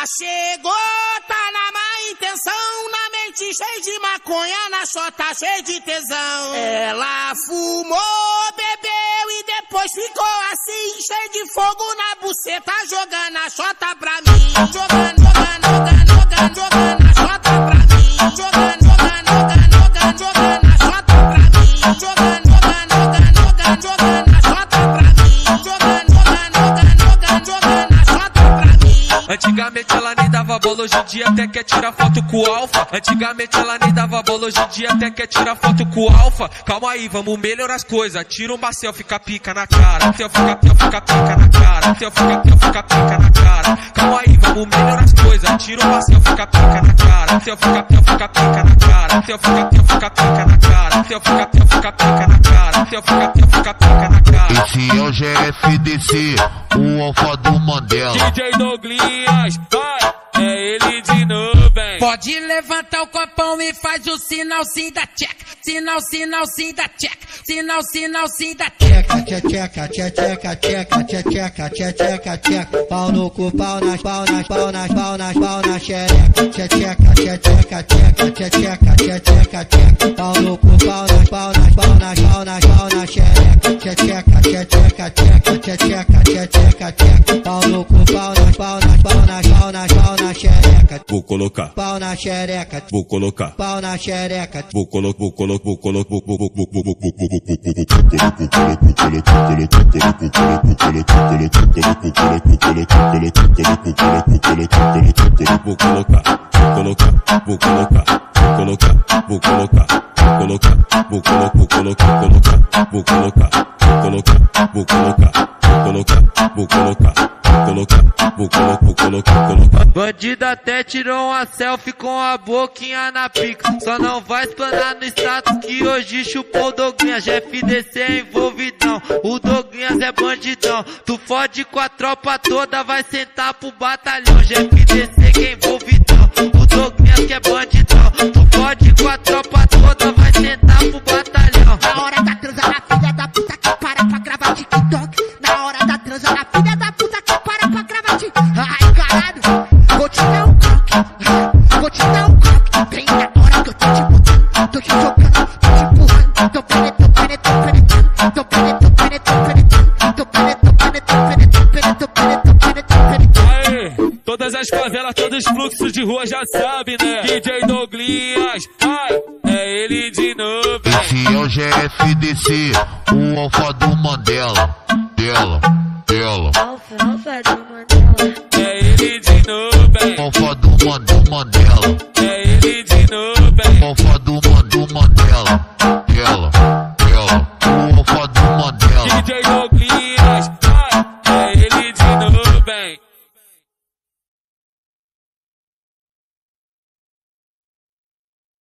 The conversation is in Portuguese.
chegou, tá na má intenção, na mente cheia de maconha, na chota cheia de tesão. Ela fumou, bebeu e depois ficou assim, cheia de fogo na buceta, jogando a chota pra mim. Jogando a chota pra mim. Jogando a chota pra mim. Jogando a chota pra mim. Antigamente ela nem dava bola, hoje em dia até quer tirar foto com o alfa. Antigamente ela nem dava bola, hoje em dia até quer tirar foto com o alfa. Calma aí, vamos melhorar as coisas. Tira uma selfie, fica pica na cara. Selfie, fica pica na cara. Selfie, fica pica na cara. Calma aí, vamos melhorar as coisas. Tira uma selfie, fica pica na cara. Selfie, fica pica na cara. Selfie, fica pica na cara. Selfie, fica pica na cara. Selfie, fica pica na cara. Esse é o GFDC, o alfa do Mandela. DJ Douglas, vai, é ele de novo, hein? Pode levantar o copão e faz o sinal sim da check. Sinal sim da check. Sinal sim da check. Tcheca. Pau no cu, pau nas xereca. Tcheca. Pau no cu, pau nas xereca. Tcheca. Pau no cu, pau nas xereca. Vou colocar pau na xereca. Vou colocar pau na xereca. Vou colocar Bandido até tirou uma selfie com a boquinha na pica. Só não vai explanar no status que hoje chupou o Douglas. GFDC é envolvidão, o Douglas é bandidão. Tu fode com a tropa toda, vai sentar pro batalhão. GFDC que é envolvidão, o Douglas que é bandidão. Tu fode com a tropa toda, vai sentar pro batalhão. Na hora da transa na filha da puta que para pra gravar TikTok. Na hora da transa na filha da puta que para pra gravar TikTok. Ai caralho, vou te dar um croque. Vem na hora que eu tô te botando, tô te jogando, tô te empurrando. Tô penetrando. Aê, todas as favelas, todos os fluxos de rua já sabem, né? DJ Douglas, ai, é ele de novo. Esse é o GFDC, o alfa do Mandela. Dela. Alfa do Mandela. É ele de novo, hein? Alfa do Mandela. É ele de novo, hein? Alfa do Mandela.